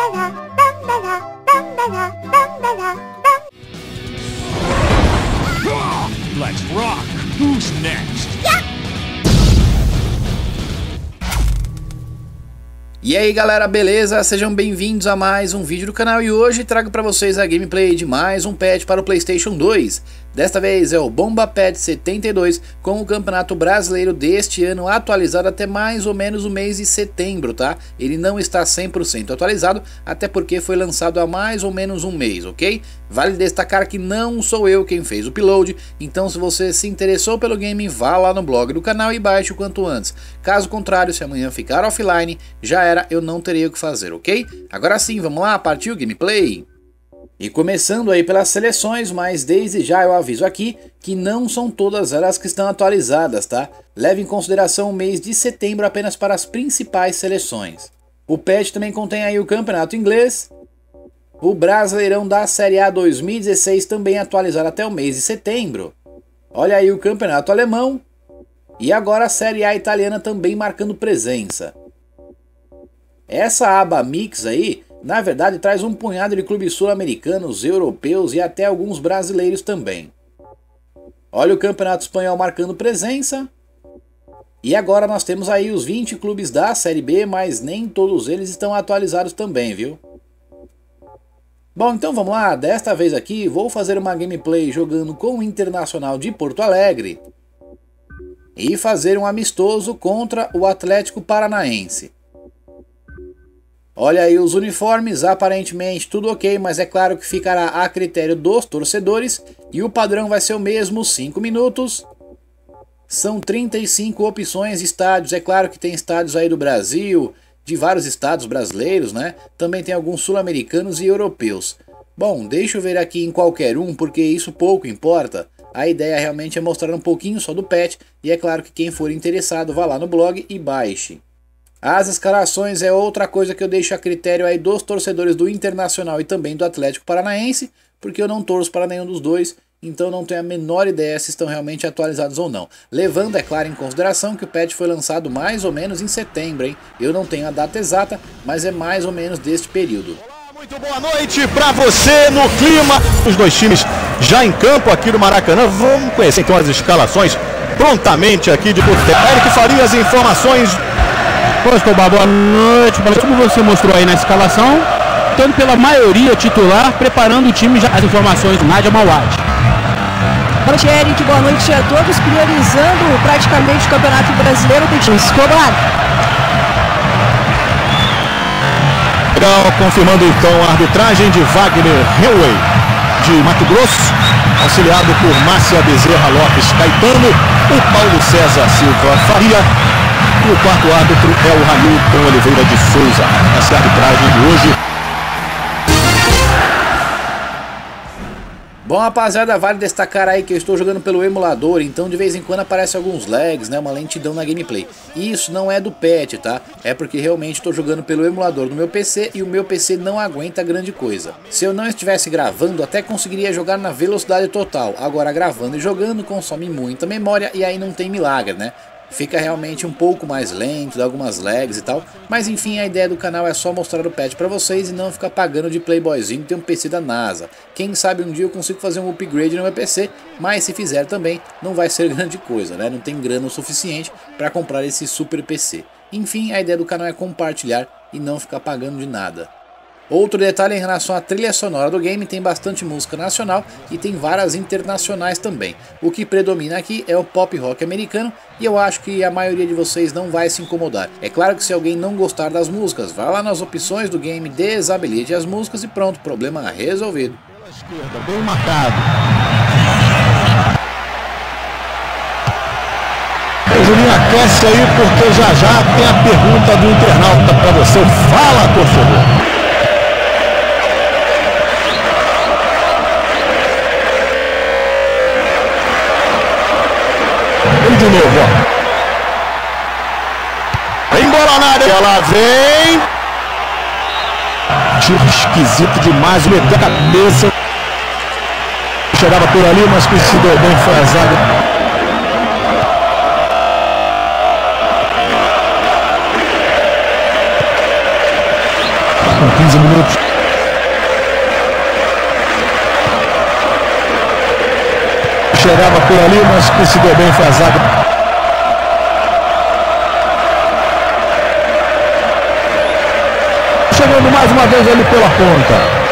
Let's rock! Who's next? E aí galera, beleza? Sejam bem-vindos a mais um vídeo do canal e hoje trago para vocês a gameplay de mais um patch para o PlayStation 2. Desta vez é o Bomba Patch 72 com o Campeonato Brasileiro deste ano atualizado até mais ou menos o mês de setembro, tá? Ele não está 100% atualizado, até porque foi lançado há mais ou menos um mês, ok? Vale destacar que não sou eu quem fez o upload, então se você se interessou pelo game, vá lá no blog do canal e baixe o quanto antes. Caso contrário, se amanhã ficar offline, já era, eu não teria o que fazer, ok? Agora sim, vamos lá, partiu o gameplay! E começando aí pelas seleções, mas desde já eu aviso aqui que não são todas elas que estão atualizadas, tá? Leve em consideração o mês de setembro apenas para as principais seleções. O patch também contém aí o Campeonato Inglês, o Brasileirão da Série A 2016 também atualizado até o mês de setembro. Olha aí o Campeonato Alemão e agora a Série A Italiana também marcando presença. Essa aba Mix aí, na verdade, traz um punhado de clubes sul-americanos, europeus e até alguns brasileiros também. Olha o Campeonato Espanhol marcando presença. E agora nós temos aí os 20 clubes da Série B, mas nem todos eles estão atualizados também, viu? Bom, então vamos lá, desta vez aqui vou fazer uma gameplay jogando com o Internacional de Porto Alegre e fazer um amistoso contra o Atlético Paranaense. Olha aí os uniformes, aparentemente tudo ok, mas é claro que ficará a critério dos torcedores e o padrão vai ser o mesmo, 5 minutos. São 35 opções de estádios, é claro que tem estádios aí do Brasil, de vários estados brasileiros, né? Também tem alguns sul-americanos e europeus. Bom, deixa eu ver aqui em qualquer um, porque isso pouco importa. A ideia realmente é mostrar um pouquinho só do patch e é claro que quem for interessado vá lá no blog e baixe. As escalações é outra coisa que eu deixo a critério aí dos torcedores do Internacional e também do Atlético Paranaense, porque eu não torço para nenhum dos dois, então não tenho a menor ideia se estão realmente atualizados ou não. Levando, é claro, em consideração que o patch foi lançado mais ou menos em setembro, hein? Eu não tenho a data exata, mas é mais ou menos deste período. Muito boa noite para você no clima. Os dois times já em campo aqui no Maracanã. Vamos conhecer então as escalações prontamente aqui de Porto Alegre. Eric Faria, as informações. Pois, Escobar, boa noite. Como você mostrou aí na escalação, tanto pela maioria titular, preparando o time, já as informações do Nádia Mauad. Boa noite, Eric. Boa noite a todos. Priorizando praticamente o Campeonato Brasileiro do time. Escobar. Legal, confirmando então a arbitragem de Wagner Hellway, de Mato Grosso, auxiliado por Márcia Bezerra Lopes Caetano, o Paulo César Silva Faria. E o quarto árbitro é o Hamilton Oliveira de Souza. Essa é a arbitragem de hoje. Bom, rapaziada, vale destacar aí que eu estou jogando pelo emulador, então de vez em quando aparece alguns lags, né, uma lentidão na gameplay. E isso não é do patch, tá? É porque realmente estou jogando pelo emulador no meu PC e o meu PC não aguenta grande coisa. Se eu não estivesse gravando, até conseguiria jogar na velocidade total. Agora gravando e jogando consome muita memória e aí não tem milagre, né? Fica realmente um pouco mais lento, dá algumas lags e tal, mas enfim, a ideia do canal é só mostrar o patch pra vocês e não ficar pagando de playboyzinho que tem um PC da NASA. Quem sabe um dia eu consigo fazer um upgrade no meu PC, mas se fizer também não vai ser grande coisa, né? Não tem grana o suficiente para comprar esse super PC. Enfim, a ideia do canal é compartilhar e não ficar pagando de nada. Outro detalhe em relação à trilha sonora do game, tem bastante música nacional e tem várias internacionais também. O que predomina aqui é o pop rock americano e eu acho que a maioria de vocês não vai se incomodar. É claro que se alguém não gostar das músicas, vá lá nas opções do game, desabilite as músicas e pronto, problema resolvido. Pela esquerda, bem marcado. O Juninho aquece aí porque já tem a pergunta do internauta para você. Fala, torcedor! De novo, ó. Vem bola na área, ela vem. Tiro esquisito demais, meteu a cabeça. Chegava por ali, mas que se deu bem, foi a zaga. com 15 minutos. Chegava por ali, mas que se deu bem foi a zaga. Chegando mais uma vez ele pela ponta.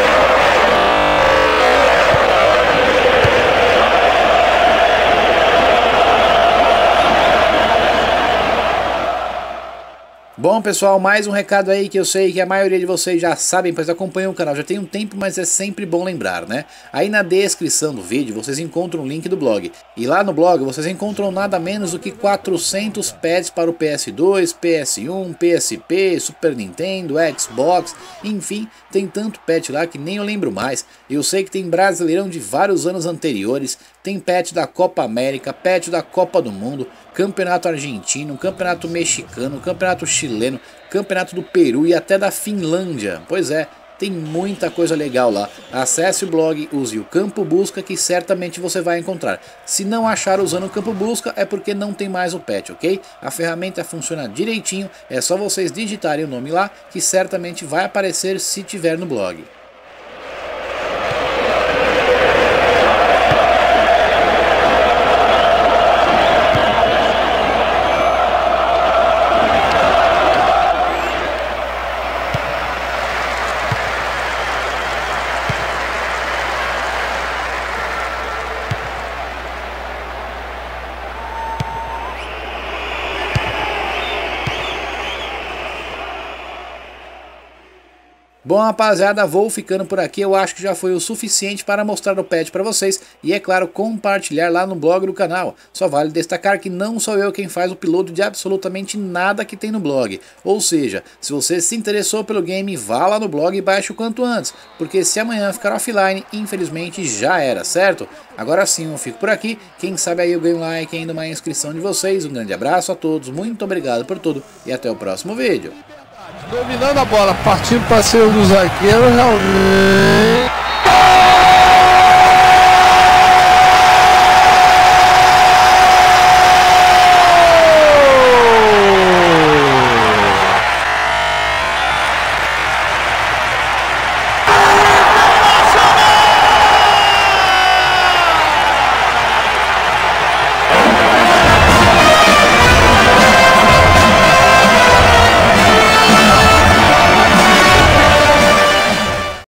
Bom, pessoal, mais um recado aí que eu sei que a maioria de vocês já sabem, pois acompanham o canal já tem um tempo, mas é sempre bom lembrar, né? Aí na descrição do vídeo vocês encontram o link do blog. E lá no blog vocês encontram nada menos do que 400 pads para o PS2, PS1, PSP, Super Nintendo, Xbox, enfim, tem tanto patch lá que nem eu lembro mais. Eu sei que tem Brasileirão de vários anos anteriores, tem patch da Copa América, patch da Copa do Mundo, Campeonato Argentino, Campeonato Mexicano, Campeonato Chileno, Campeonato do Peru e até da Finlândia. Pois é, tem muita coisa legal lá. Acesse o blog, use o Campo Busca que certamente você vai encontrar. Se não achar usando o Campo Busca é porque não tem mais o patch, ok? A ferramenta funciona direitinho, é só vocês digitarem o nome lá que certamente vai aparecer se tiver no blog. Bom, rapaziada, vou ficando por aqui. Eu acho que já foi o suficiente para mostrar o patch para vocês e, é claro, compartilhar lá no blog do canal. Só vale destacar que não sou eu quem faz o piloto de absolutamente nada que tem no blog. Ou seja, se você se interessou pelo game, vá lá no blog e baixe o quanto antes, porque se amanhã ficar offline, infelizmente já era, certo? Agora sim, eu fico por aqui. Quem sabe aí eu ganho um like e ainda uma inscrição de vocês. Um grande abraço a todos, muito obrigado por tudo e até o próximo vídeo. Dominando a bola, partindo para cima do zagueiro, realmente.